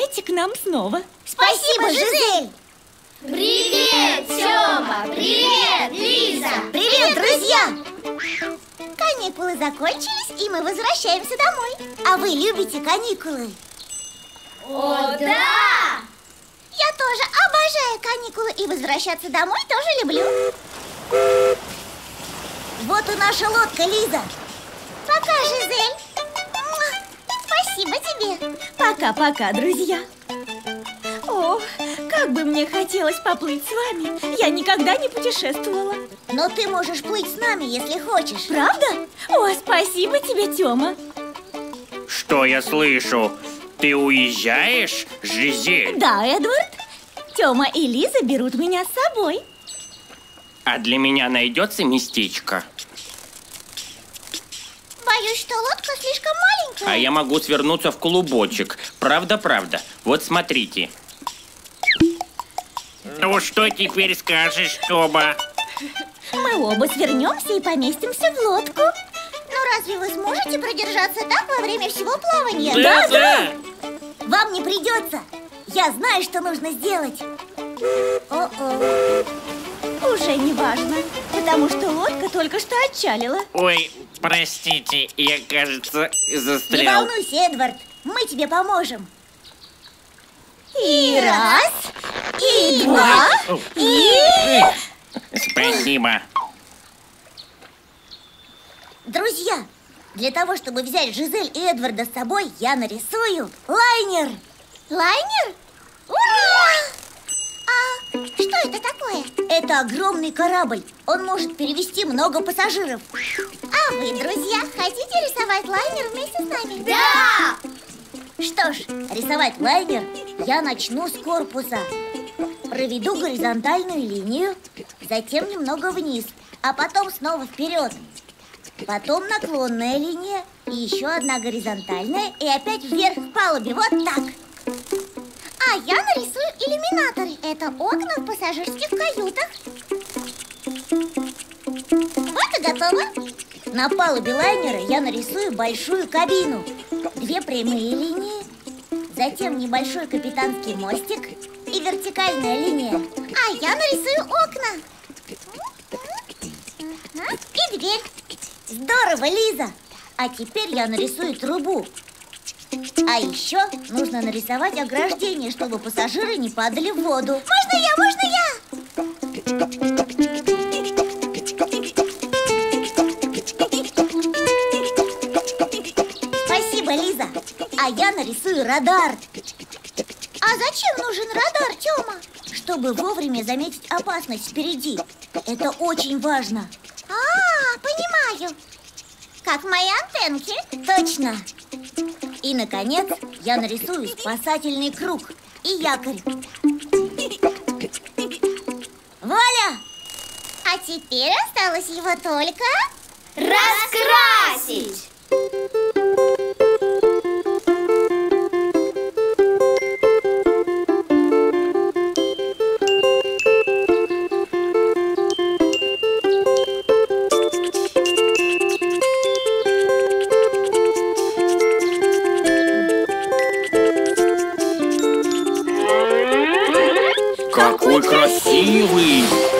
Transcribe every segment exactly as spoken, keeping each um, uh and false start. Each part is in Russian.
приезжайте к нам снова. Спасибо, Жизель! Привет, Тёма! Привет, Лиза! Привет, друзья! Каникулы закончились, и мы возвращаемся домой. А вы любите каникулы? О, да! Я тоже обожаю каникулы, и возвращаться домой тоже люблю. Вот и наша лодка, Лиза. Пока, Жизель. Спасибо тебе. Пока-пока, друзья. О, как бы мне хотелось поплыть с вами. Я никогда не путешествовала. Но ты можешь плыть с нами, если хочешь. Правда? О, спасибо тебе, Тёма. Что я слышу? Ты уезжаешь, Жизель? Да, Эдвард. Тёма и Лиза берут меня с собой. А для меня найдется местечко? Боюсь, что лодка слишком маленькая. А я могу свернуться в клубочек. Правда-правда. Вот смотрите. Ну что теперь скажешь, Тёма? Мы оба свернемся и поместимся в лодку. Ну разве вы сможете продержаться так во время всего плавания? Да, да. Вам не придется. Я знаю, что нужно сделать. О-о. Уже не важно, потому что лодка только что отчалила. Ой, простите, я, кажется, Не застрял. волнуйся, Эдвард, мы тебе поможем. И раз, и два, и... Спасибо. Друзья, для того, чтобы взять Жизель и Эдварда с собой, я нарисую лайнер. Лайнер? Ура! А что это такое? Это огромный корабль. Он может перевезти много пассажиров. А вы, друзья, хотите рисовать лайнер вместе с нами? Да! Что ж, рисовать лайнер я начну с корпуса. Проведу горизонтальную линию, затем немного вниз, а потом снова вперед. Потом наклонная линия, и еще одна горизонтальная, и опять вверх к палубе, вот так. А я нарисую иллюминаторы. Это окна в пассажирских каютах. Вот и готово. На палубе лайнера я нарисую большую кабину. Две прямые линии, затем небольшой капитанский мостик и вертикальная линия. А я нарисую окна. И дверь. Здорово, Лиза! А теперь я нарисую трубу. А еще нужно нарисовать ограждение, чтобы пассажиры не падали в воду. Можно я, можно я? Спасибо, Лиза. А я нарисую радар. А зачем нужен радар, Тёма? Чтобы вовремя заметить опасность впереди. Это очень важно. А, понимаю. Как мои антенки. Точно. И, наконец, я нарисую спасательный круг и якорь. Вуаля! А теперь осталось его только... раскрасить! Какой красивый!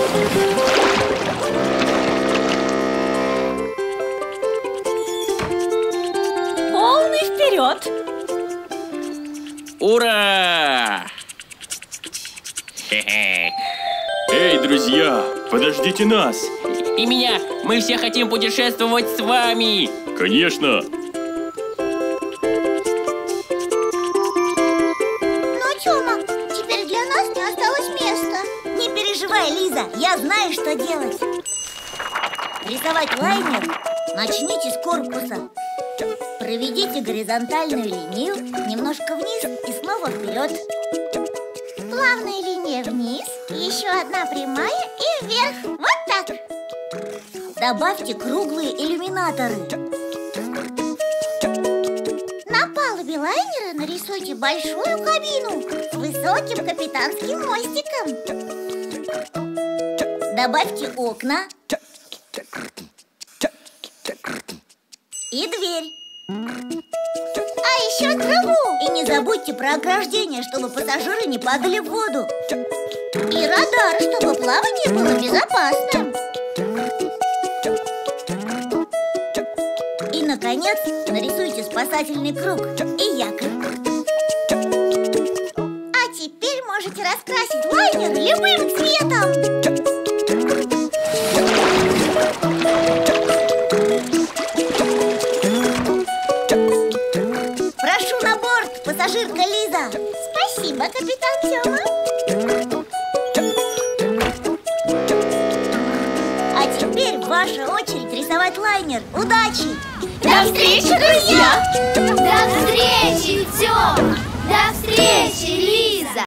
Полный вперед! Ура! Хе-хе. Эй, друзья, подождите нас! И меня! Мы все хотим путешествовать с вами! Конечно! Ну, Тёма, теперь для нас не осталось места. Не переживай, Лиза, я знаю, что делать. Рисовать лайнер начните с корпуса. Проведите горизонтальную линию, немножко вниз и снова вперед. Плавная линия вниз, еще одна прямая и вверх. Вот так. Добавьте круглые иллюминаторы. На палубе лайнера нарисуйте большую кабину с высоким капитанским мостиком. Добавьте окна и дверь. А еще трубу. И не Не забудьте про ограждение, чтобы пассажиры не падали в воду. И радар, чтобы плавание было безопасным. И, наконец, нарисуйте спасательный круг и якорь. А теперь можете раскрасить лайнер любым цветом. Прошу на борт, пассажирка Лиза. Спасибо, капитан Тёма. А теперь ваша очередь рисовать лайнер. Удачи! До встречи, друзья! До встречи, Тёма! До встречи, Лиза!